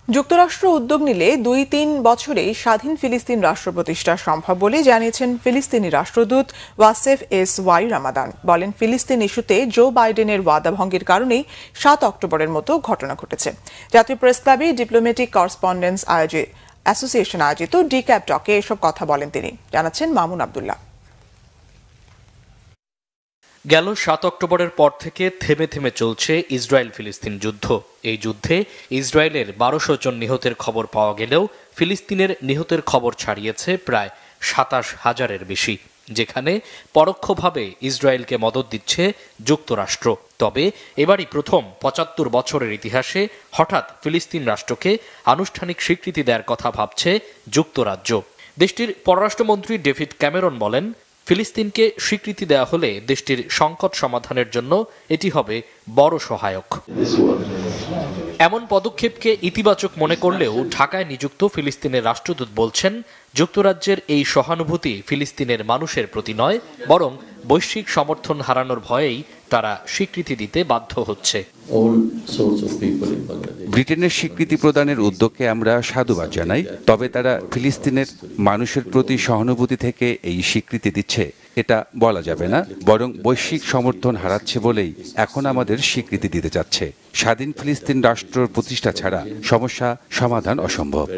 যুক্তরাষ্ট্র উদ্যোগ নিলে ২-৩ বছরেই স্বাধীন ফিলিস্তিন রাষ্ট্র প্রতিষ্ঠা সম্ভব বলে জানিয়েছেন ফিলিস্তিনি রাষ্ট্রদূত ওয়াসেফ এস ওয়াই রামাদান। বলেন, ফিলিস্তিন ইস্যুতে জো বাইডেনের ওয়াদা ভঙ্গের কারণেই ৭ অক্টোবরের মতো ঘটনা ঘটেছে। জাতীয় প্রেস ক্লাবে ডিপ্লোম্যাটিক করেসপন্ডেন্স অ্যাসোসিয়েশন আয়োজিত ডিক্যাপ টকে এসব কথা বলেন তিনি। জানাচ্ছেন মামুন আব্দুল্লাহ। গেল ৭ অক্টোবরের পর থেকে থেমে থেমে চলছে ইসরায়েল ফিলিস্তিন যুদ্ধ। এই যুদ্ধে ইসরায়েলের ১২০০ জন নিহতের খবর পাওয়া গেলেও ফিলিস্তিনের নিহতের খবর ছাড়িয়েছে প্রায় ২৭,০০০-এর বেশি, যেখানে পরোক্ষভাবে ইসরায়েলকে মদত দিচ্ছে যুক্তরাষ্ট্র। তবে এবারই প্রথম ৭৫ বছরের ইতিহাসে হঠাৎ ফিলিস্তিন রাষ্ট্রকে আনুষ্ঠানিক স্বীকৃতি দেওয়ার কথা ভাবছে যুক্তরাজ্য। দেশটির পররাষ্ট্রমন্ত্রী ডেভিড ক্যামেরন বলেন, ফিলিস্তিনকে স্বীকৃতি দেওয়া হলে দেশটির সংকট সমাধানের জন্য এটি হবে বড় সহায়ক। এমন পদক্ষেপকে ইতিবাচক মনে করলেও ঢাকায় নিযুক্ত ফিলিস্তিনের রাষ্ট্রদূত বলছেন, যুক্তরাজ্যের এই সহানুভূতি ফিলিস্তিনের মানুষের প্রতি নয়, বরং বৈশ্বিক সমর্থন হারানোর ভয়েই তারা স্বীকৃতি দিতে বাধ্য হচ্ছে। ব্রিটেনের স্বীকৃতি প্রদানের উদ্যোগকে আমরা সাধুবাদ জানাই, তবে তারা ফিলিস্তিনের মানুষের প্রতি সহানুভূতি থেকে এই স্বীকৃতি দিচ্ছে এটা বলা যাবে না, বরং বৈশ্বিক সমর্থন হারাচ্ছে বলেই এখন আমাদের স্বীকৃতি দিতে যাচ্ছে। স্বাধীন ফিলিস্তিন রাষ্ট্র প্রতিষ্ঠা ছাড়া সমস্যা সমাধান অসম্ভব।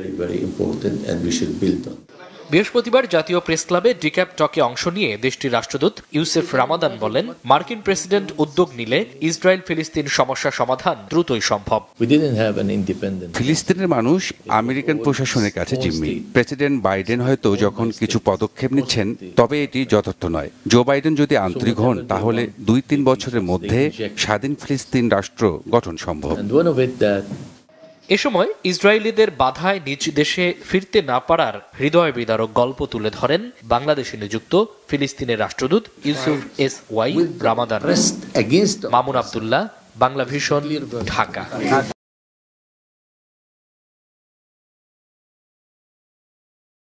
বৃহস্পতিবার জাতীয় প্রেস ক্লাবে ডিক্যাপ টকে অংশ নিয়ে দেশটির রাষ্ট্রদূত ইউসেফ রামাদান বলেন, মার্কিন প্রেসিডেন্ট উদ্যোগ নিলে ইসরায়েল ফিলিস্তিন সমস্যা সমাধান দ্রুতই সম্ভব। ফিলিস্তিনের মানুষ আমেরিকান প্রশাসনের কাছে জিম্মি। প্রেসিডেন্ট বাইডেন হয়তো যখন কিছু পদক্ষেপ নিচ্ছেন, তবে এটি যথার্থ নয়। জো বাইডেন যদি আন্তরিক হন, তাহলে ২-৩ বছরের মধ্যে স্বাধীন ফিলিস্তিন রাষ্ট্র গঠন সম্ভব। এ সময় ইসরায়েলিদের বাধায় নিজ দেশে ফিরতে না পারার হৃদয় বিদারক গল্প তুলে ধরেন বাংলাদেশে নিযুক্ত ফিলিস্তিনের রাষ্ট্রদূত Yousuf S Y Ramadan. Mamun Abdullah, Banglavision, Dhaka.